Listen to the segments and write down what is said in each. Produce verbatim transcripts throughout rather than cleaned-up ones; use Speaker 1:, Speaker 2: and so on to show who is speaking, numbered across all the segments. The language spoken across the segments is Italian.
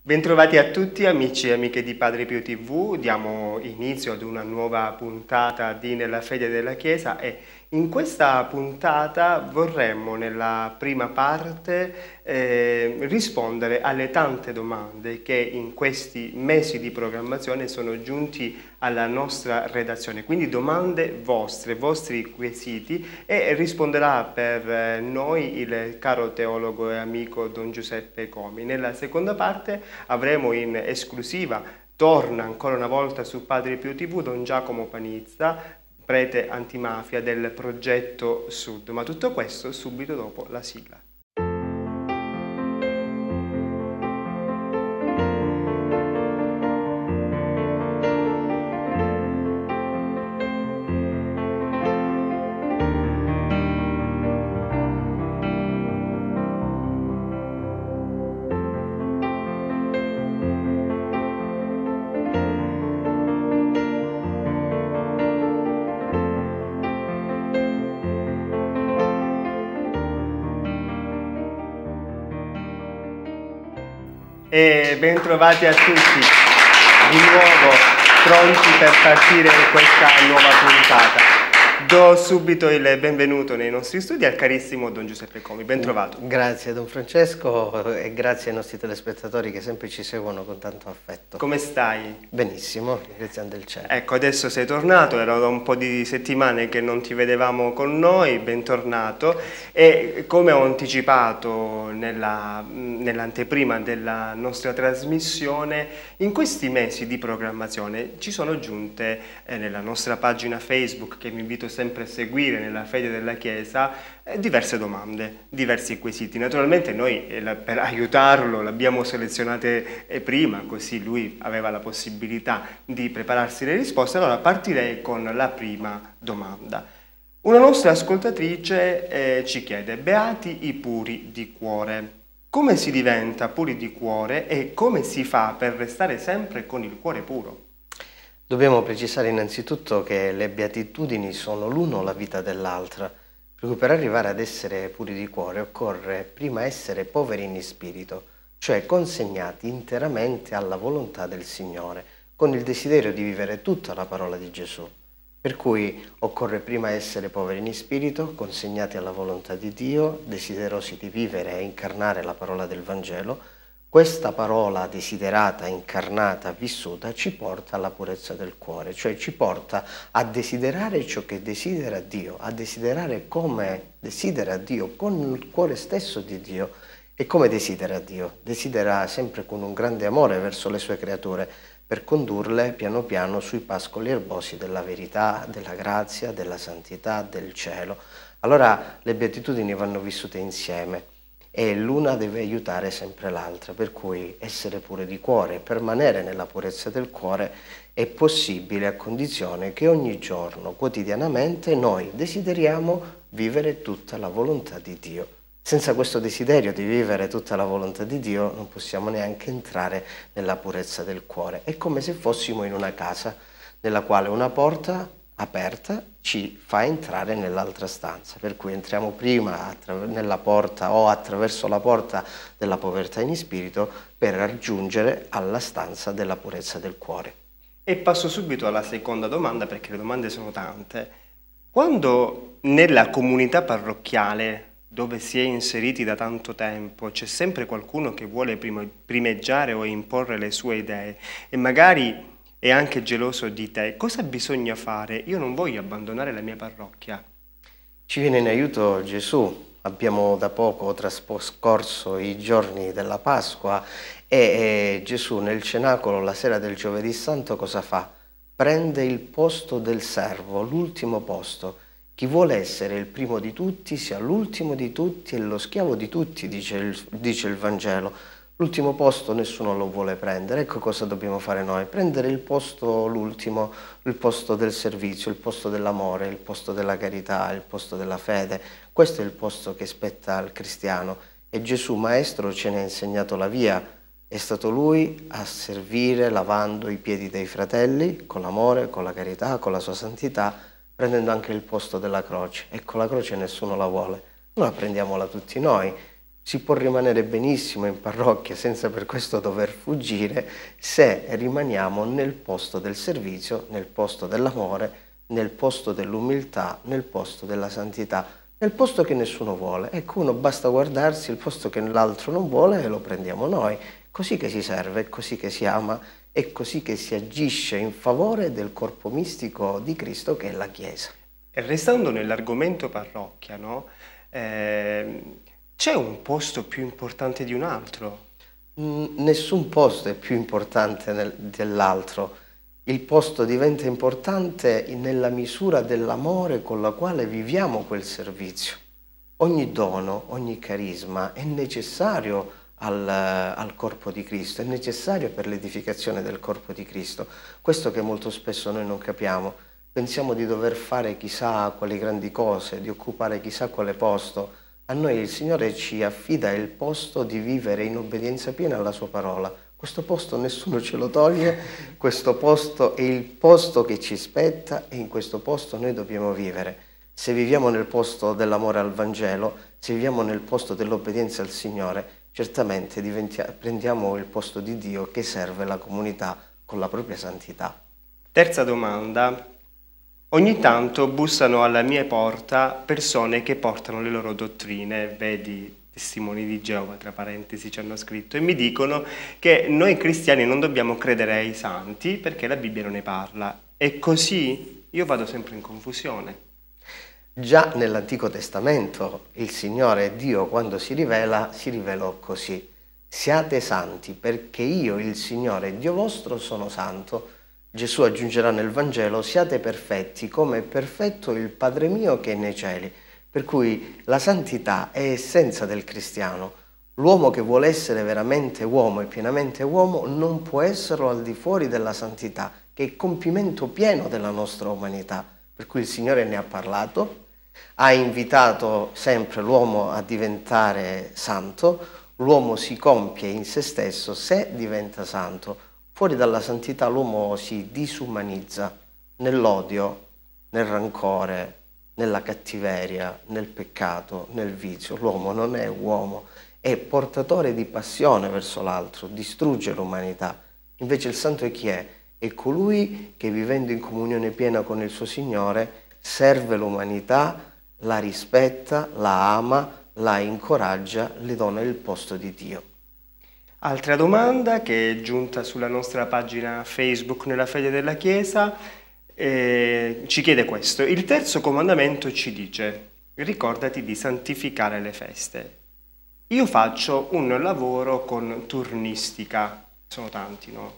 Speaker 1: Bentrovati a tutti amici e amiche di Padre Pio tivù, diamo inizio ad una nuova puntata di Nella Fede della Chiesa e in questa puntata vorremmo nella prima parte eh, rispondere alle tante domande che in questi mesi di programmazione sono giunti alla nostra redazione, quindi domande vostre, vostri quesiti, e risponderà per noi il caro teologo e amico Don Giuseppe Comi. Nella seconda parte avremo in esclusiva, torna ancora una volta su Padre Pio tivù, Don Giacomo Panizza, prete antimafia del progetto Sud, ma tutto questo subito dopo la sigla. E ben trovati a tutti, di nuovo pronti per partire in questa nuova puntata. Do subito il benvenuto nei nostri studi al carissimo Don Giuseppe Comi, ben trovato.
Speaker 2: Grazie Don Francesco e grazie ai nostri telespettatori che sempre ci seguono con tanto affetto.
Speaker 1: Come stai?
Speaker 2: Benissimo, ringraziando il cielo.
Speaker 1: Ecco, adesso sei tornato, era da un po' di settimane che non ti vedevamo con noi, bentornato. E come ho anticipato nella, nell'anteprima della nostra trasmissione, in questi mesi di programmazione ci sono giunte eh, nella nostra pagina Facebook, che vi invito sempre a seguire, Nella Fede della Chiesa, eh, diverse domande, diversi quesiti. Naturalmente noi eh, la, per aiutarlo l'abbiamo selezionate eh, prima, così lui aveva la possibilità di prepararsi le risposte. Allora partirei con la prima domanda. Una nostra ascoltatrice eh, ci chiede: beati i puri di cuore. Come si diventa puri di cuore e come si fa per restare sempre con il cuore puro?
Speaker 2: Dobbiamo precisare innanzitutto che le beatitudini sono l'uno la vita dell'altra, per cui per arrivare ad essere puri di cuore occorre prima essere poveri in spirito, cioè consegnati interamente alla volontà del Signore, con il desiderio di vivere tutta la parola di Gesù. Per cui occorre prima essere poveri in spirito, consegnati alla volontà di Dio, desiderosi di vivere e incarnare la parola del Vangelo. Questa parola desiderata, incarnata, vissuta, ci porta alla purezza del cuore, cioè ci porta a desiderare ciò che desidera Dio, a desiderare come desidera Dio, con il cuore stesso di Dio. E come desidera Dio? Desidera sempre con un grande amore verso le sue creature, per condurle piano piano sui pascoli erbosi della verità, della grazia, della santità, del cielo. Allora le beatitudini vanno vissute insieme e l'una deve aiutare sempre l'altra, per cui essere pure di cuore, permanere nella purezza del cuore è possibile a condizione che ogni giorno, quotidianamente, noi desideriamo vivere tutta la volontà di Dio. Senza questo desiderio di vivere tutta la volontà di Dio non possiamo neanche entrare nella purezza del cuore. È come se fossimo in una casa nella quale una porta aperta ci fa entrare nell'altra stanza, per cui entriamo prima nella porta o attraverso la porta della povertà in spirito per raggiungere alla stanza della purezza del cuore.
Speaker 1: E passo subito alla seconda domanda, perché le domande sono tante. Quando nella comunità parrocchiale dove si è inseriti da tanto tempo c'è sempre qualcuno che vuole primeggiare o imporre le sue idee e magari è anche geloso di te, cosa bisogna fare? Io non voglio abbandonare la mia parrocchia.
Speaker 2: Ci viene in aiuto Gesù. Abbiamo da poco trascorso i giorni della Pasqua e, e Gesù nel cenacolo la sera del Giovedì Santo cosa fa? Prende il posto del servo, l'ultimo posto. Chi vuole essere il primo di tutti sia l'ultimo di tutti e lo schiavo di tutti, dice il, dice il Vangelo. L'ultimo posto nessuno lo vuole prendere. Ecco cosa dobbiamo fare noi: prendere il posto, l'ultimo, il posto del servizio, il posto dell'amore, il posto della carità, il posto della fede. Questo è il posto che spetta al cristiano e Gesù Maestro ce ne ha insegnato la via. È stato Lui a servire lavando i piedi dei fratelli con l'amore, con la carità, con la sua santità, prendendo anche il posto della croce. Ecco, la croce nessuno la vuole, noi prendiamola tutti noi. Si può rimanere benissimo in parrocchia senza per questo dover fuggire se rimaniamo nel posto del servizio, nel posto dell'amore, nel posto dell'umiltà, nel posto della santità, nel posto che nessuno vuole. Ecco, uno basta guardarsi il posto che l'altro non vuole e lo prendiamo noi. Così che si serve, è così che si ama, è così che si agisce in favore del corpo mistico di Cristo che è la Chiesa.
Speaker 1: E restando nell'argomento parrocchia, no? Eh, c'è un posto più importante di un altro?
Speaker 2: Mm, nessun posto è più importante nel, dell'altro. Il posto diventa importante nella misura dell'amore con la quale viviamo quel servizio. Ogni dono, ogni carisma è necessario al, al corpo di Cristo, è necessario per l'edificazione del corpo di Cristo. Questo che molto spesso noi non capiamo. Pensiamo di dover fare chissà quali grandi cose, di occupare chissà quale posto. A noi il Signore ci affida il posto di vivere in obbedienza piena alla sua parola. Questo posto nessuno ce lo toglie, questo posto è il posto che ci spetta e in questo posto noi dobbiamo vivere. Se viviamo nel posto dell'amore al Vangelo, se viviamo nel posto dell'obbedienza al Signore, certamente prendiamo il posto di Dio che serve la comunità con la propria santità.
Speaker 1: Terza domanda. Ogni tanto bussano alla mia porta persone che portano le loro dottrine, vedi testimoni di Geova, tra parentesi ci hanno scritto, e mi dicono che noi cristiani non dobbiamo credere ai santi perché la Bibbia non ne parla. E così io vado sempre in confusione.
Speaker 2: Già nell'Antico Testamento il Signore Dio quando si rivela, si rivelò così. Siate santi perché io, il Signore Dio vostro, sono santo. Gesù aggiungerà nel Vangelo, siate perfetti come è perfetto il Padre mio che è nei cieli. Per cui la santità è essenza del cristiano. L'uomo che vuole essere veramente uomo e pienamente uomo non può esserlo al di fuori della santità, che è il compimento pieno della nostra umanità. Per cui il Signore ne ha parlato, ha invitato sempre l'uomo a diventare santo, l'uomo si compie in se stesso se diventa santo. Fuori dalla santità l'uomo si disumanizza nell'odio, nel rancore, nella cattiveria, nel peccato, nel vizio. L'uomo non è uomo, è portatore di passione verso l'altro, distrugge l'umanità. Invece il santo è chi è? È colui che vivendo in comunione piena con il suo Signore serve l'umanità, la rispetta, la ama, la incoraggia, le dona il posto di Dio.
Speaker 1: Altra domanda che è giunta sulla nostra pagina Facebook Nella Fede della Chiesa eh, ci chiede questo. Il terzo comandamento ci dice: ricordati di santificare le feste. Io faccio un lavoro con turnistica, sono tanti, no?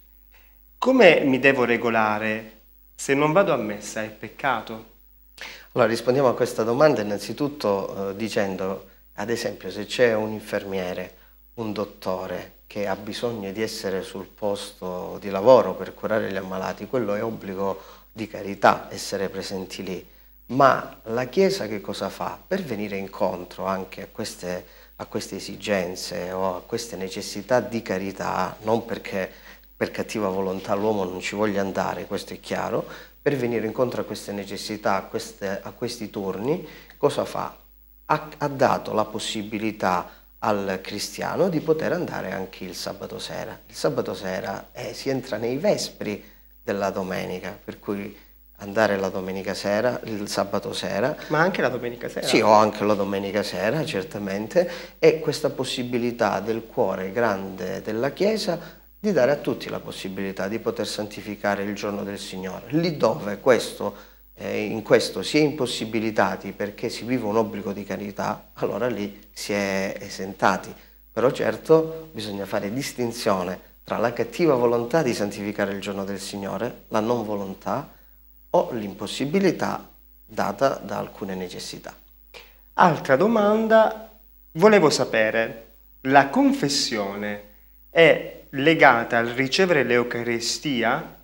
Speaker 1: Come mi devo regolare? Se non vado a messa è peccato?
Speaker 2: Allora rispondiamo a questa domanda innanzitutto eh, dicendo, ad esempio, se c'è un infermiere, un dottore che ha bisogno di essere sul posto di lavoro per curare gli ammalati, quello è obbligo di carità essere presenti lì. Ma la Chiesa che cosa fa? Per venire incontro anche a queste, a queste esigenze o a queste necessità di carità, non perché per cattiva volontà l'uomo non ci voglia andare, questo è chiaro, per venire incontro a queste necessità, a, queste, a questi turni, cosa fa? Ha, ha dato la possibilità al cristiano di poter andare anche il sabato sera. Il sabato sera eh, si entra nei vespri della domenica, per cui andare la domenica sera, il sabato sera.
Speaker 1: Ma anche la domenica sera?
Speaker 2: Sì, o anche la domenica sera, certamente, e questa possibilità del cuore grande della Chiesa di dare a tutti la possibilità di poter santificare il giorno del Signore. Lì dove questo Eh, in questo si è impossibilitati perché si vive un obbligo di carità, allora lì si è esentati. Però certo bisogna fare distinzione tra la cattiva volontà di santificare il giorno del Signore, la non volontà o l'impossibilità data da alcune necessità.
Speaker 1: Altra domanda, volevo sapere, la confessione è legata al ricevere l'Eucaristia?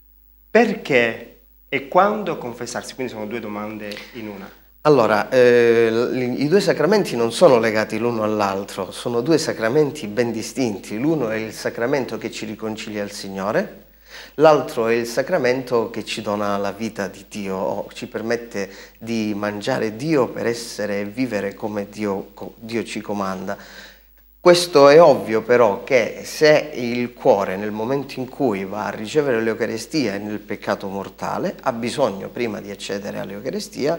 Speaker 1: Perché e quando confessarsi? Quindi sono due domande in una.
Speaker 2: Allora, eh, i due sacramenti non sono legati l'uno all'altro, sono due sacramenti ben distinti. L'uno è il sacramento che ci riconcilia al Signore, L'altro è il sacramento che ci dona la vita di Dio, o ci permette di mangiare Dio per essere e vivere come Dio, Dio ci comanda. Questo è ovvio però che se il cuore nel momento in cui va a ricevere l'Eucaristia è nel peccato mortale, ha bisogno prima di accedere all'Eucaristia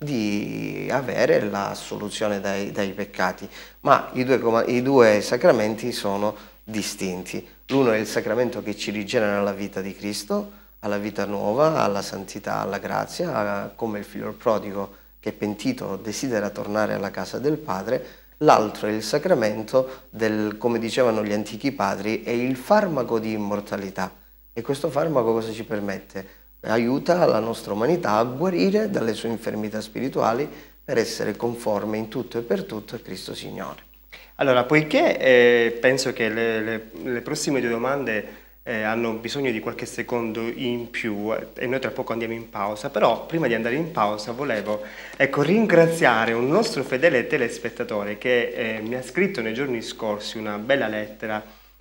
Speaker 2: di avere la assoluzione dai, dai peccati, ma i due, i due sacramenti sono distinti. L'uno è il sacramento che ci rigenera la vita di Cristo, alla vita nuova, alla santità, alla grazia, come il figlio prodigo che pentito desidera tornare alla casa del Padre. L'altro è il sacramento del, come dicevano gli antichi padri, è il farmaco di immortalità. E questo farmaco cosa ci permette? Aiuta la nostra umanità a guarire dalle sue infermità spirituali per essere conforme in tutto e per tutto a Cristo Signore.
Speaker 1: Allora, poiché eh, penso che le, le, le prossime due domande eh, hanno bisogno di qualche secondo in più e noi tra poco andiamo in pausa, però prima di andare in pausa volevo ecco, ringraziare un nostro fedele telespettatore che eh, mi ha scritto nei giorni scorsi una bella lettera.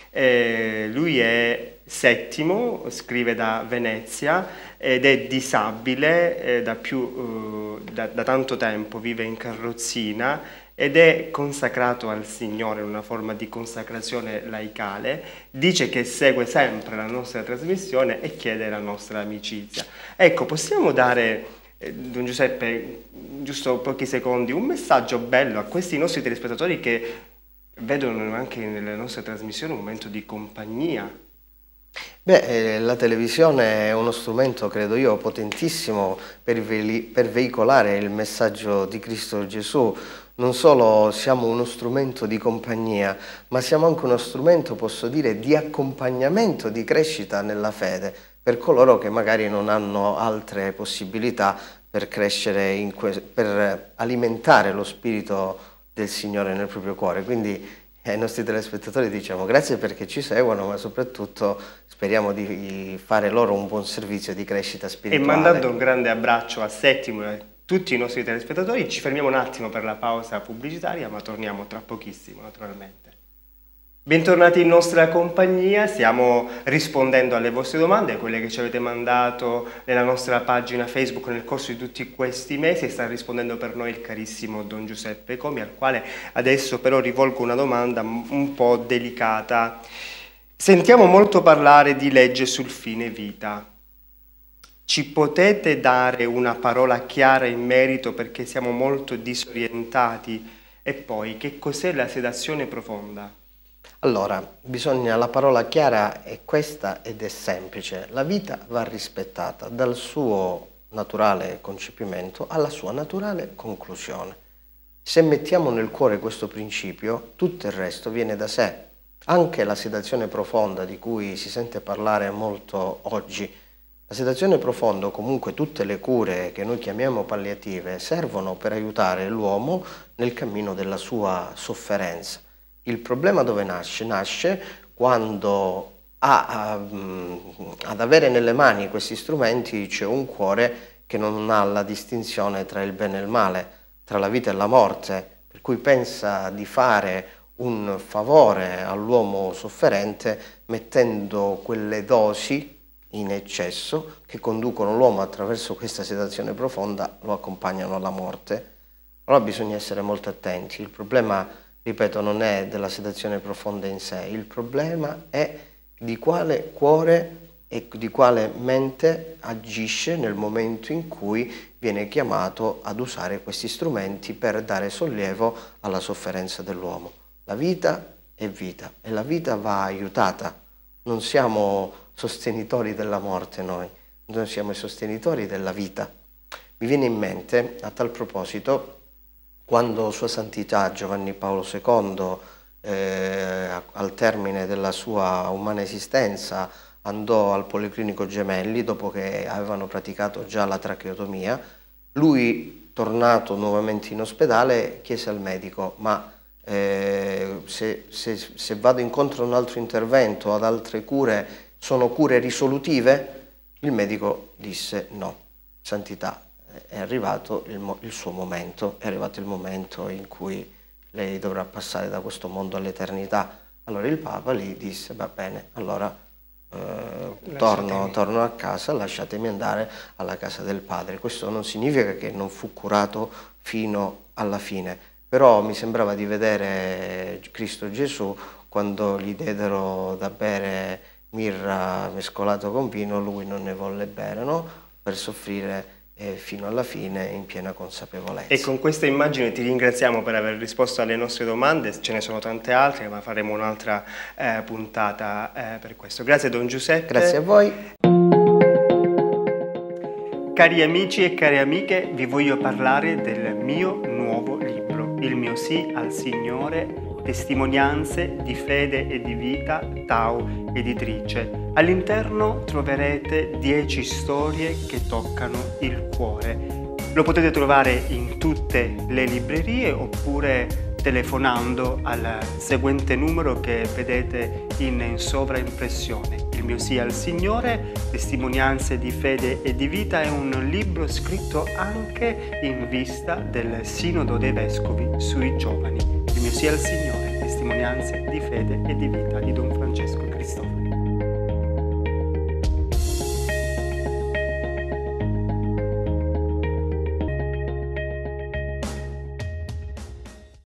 Speaker 1: Eh, lui è Settimo, scrive da Venezia ed è disabile eh, da, più, eh, da, da tanto tempo, vive in carrozzina ed è consacrato al Signore in una forma di consacrazione laicale, dice che segue sempre la nostra trasmissione e chiede la nostra amicizia. Ecco, possiamo dare, eh, Don Giuseppe, giusto pochi secondi, un messaggio bello a questi nostri telespettatori che vedono anche nelle nostre trasmissioni un momento di compagnia?
Speaker 2: Beh, eh, la televisione è uno strumento, credo io, potentissimo per, ve per veicolare il messaggio di Cristo Gesù. Non solo siamo uno strumento di compagnia, ma siamo anche uno strumento, posso dire, di accompagnamento, di crescita nella fede, per coloro che magari non hanno altre possibilità per crescere, in per alimentare lo spirito del Signore nel proprio cuore. Quindi ai nostri telespettatori diciamo grazie perché ci seguono, ma soprattutto speriamo di fare loro un buon servizio di crescita spirituale.
Speaker 1: E mandando un grande abbraccio a Settimo e a tutti i nostri telespettatori, ci fermiamo un attimo per la pausa pubblicitaria, ma torniamo tra pochissimo naturalmente. Bentornati in nostra compagnia, stiamo rispondendo alle vostre domande, quelle che ci avete mandato nella nostra pagina Facebook nel corso di tutti questi mesi, e sta rispondendo per noi il carissimo Don Giuseppe Comi, al quale adesso però rivolgo una domanda un po' delicata. Sentiamo molto parlare di legge sul fine vita. Ci potete dare una parola chiara in merito perché siamo molto disorientati? E poi, che cos'è la sedazione profonda?
Speaker 2: Allora, bisogna, la parola chiara è questa ed è semplice. La vita va rispettata dal suo naturale concepimento alla sua naturale conclusione. Se mettiamo nel cuore questo principio, tutto il resto viene da sé. Anche la sedazione profonda di cui si sente parlare molto oggi. La sedazione profonda, o comunque tutte le cure che noi chiamiamo palliative, servono per aiutare l'uomo nel cammino della sua sofferenza. Il problema dove nasce? Nasce quando a, a, ad avere nelle mani questi strumenti c'è un cuore che non ha la distinzione tra il bene e il male, tra la vita e la morte, per cui pensa di fare un favore all'uomo sofferente mettendo quelle dosi in eccesso che conducono l'uomo attraverso questa sedazione profonda, lo accompagnano alla morte. Allora bisogna essere molto attenti. Il problema, ripeto, non è della sedazione profonda in sé, il problema è di quale cuore e di quale mente agisce nel momento in cui viene chiamato ad usare questi strumenti per dare sollievo alla sofferenza dell'uomo. La vita è vita e la vita va aiutata. Non siamo sostenitori della morte noi, noi siamo i sostenitori della vita. Mi viene in mente, a tal proposito, quando Sua Santità Giovanni Paolo secondo, eh, al termine della sua umana esistenza, andò al Policlinico Gemelli dopo che avevano praticato già la tracheotomia, lui, tornato nuovamente in ospedale, chiese al medico: ma eh, se, se, se vado incontro a un altro intervento, ad altre cure, sono cure risolutive? Il medico disse: no, Santità, è arrivato il, il suo momento, è arrivato il momento in cui lei dovrà passare da questo mondo all'eternità. Allora il Papa lì disse: va bene, allora eh, io torno, torno a casa, lasciatemi andare alla casa del Padre. Questo non significa che non fu curato fino alla fine, però mi sembrava di vedere Cristo Gesù quando gli diedero da bere mirra mescolato con vino, lui non ne volle bere, no? Per soffrire eh, fino alla fine in piena consapevolezza.
Speaker 1: E con questa immagine ti ringraziamo per aver risposto alle nostre domande, ce ne sono tante altre, ma faremo un'altra eh, puntata eh, per questo. Grazie Don Giuseppe.
Speaker 2: Grazie a voi.
Speaker 1: Cari amici e care amiche, vi voglio parlare del mio nuovo libro, Il mio sì al Signore, testimonianze di fede e di vita, Tau Editrice. All'interno troverete dieci storie che toccano il cuore. Lo potete trovare in tutte le librerie oppure telefonando al seguente numero che vedete in sovraimpressione. Il mio sì al Signore, testimonianze di fede e di vita è un libro scritto anche in vista del Sinodo dei Vescovi sui giovani. Il mio sì al Signore, testimonianze di fede e di vita di Don